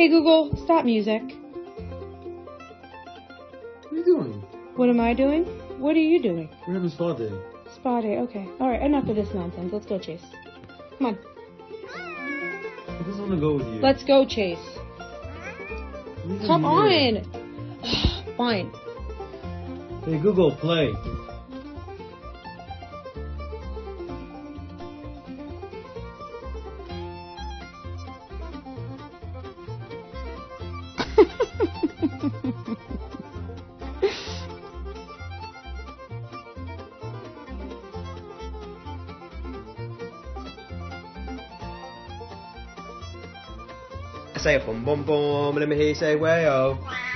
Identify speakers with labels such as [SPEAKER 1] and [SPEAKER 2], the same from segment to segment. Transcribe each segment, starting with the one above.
[SPEAKER 1] Hey Google, stop music.
[SPEAKER 2] What are you doing?
[SPEAKER 1] What am I doing? What are you doing?
[SPEAKER 2] We're having spa day.
[SPEAKER 1] Spa day, okay. Alright, enough of this nonsense. Let's go, Chase. Come on.
[SPEAKER 2] I just want to go with you.
[SPEAKER 1] Let's go, Chase.
[SPEAKER 2] Leave
[SPEAKER 1] Come
[SPEAKER 2] him here.
[SPEAKER 1] on. Fine.
[SPEAKER 2] Hey Google, play.
[SPEAKER 3] Say a bum bum bum, let me hear you say way-oh.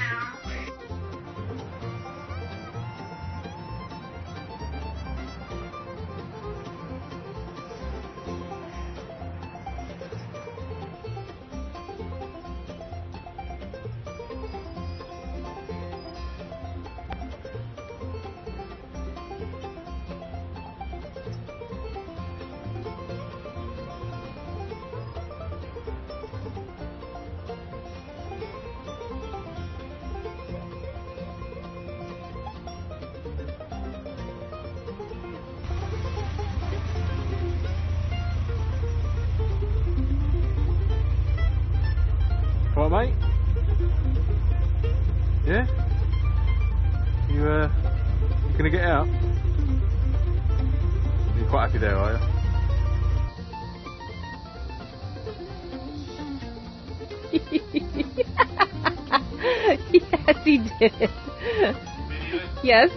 [SPEAKER 2] What, mate? Yeah? You gonna get out? You're quite happy there, are you?
[SPEAKER 1] Yes, he did. Yes.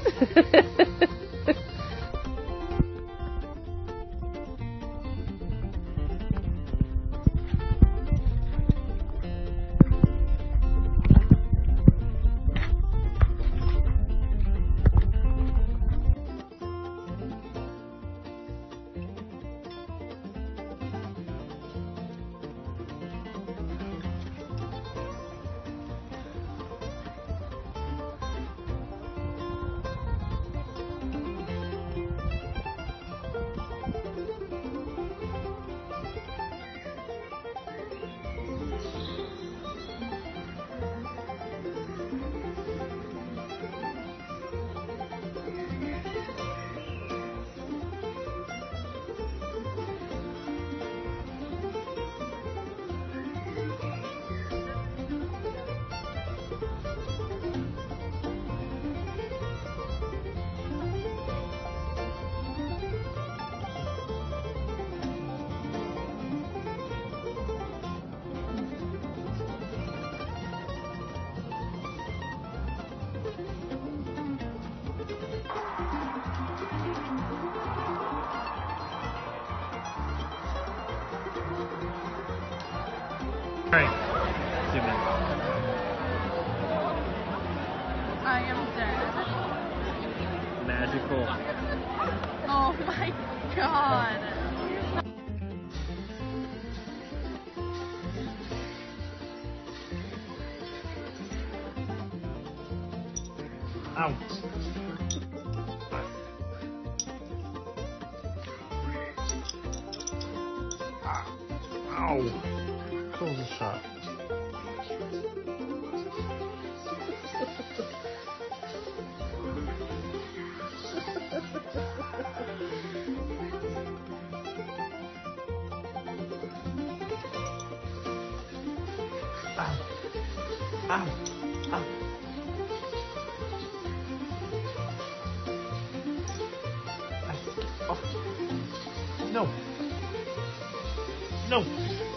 [SPEAKER 2] Alright. Jimmy.
[SPEAKER 4] I am dead.
[SPEAKER 2] Magical.
[SPEAKER 4] Oh my god.
[SPEAKER 2] Out. Ow. Close the shot. Ow. Ow. Ow. Oh. No. No.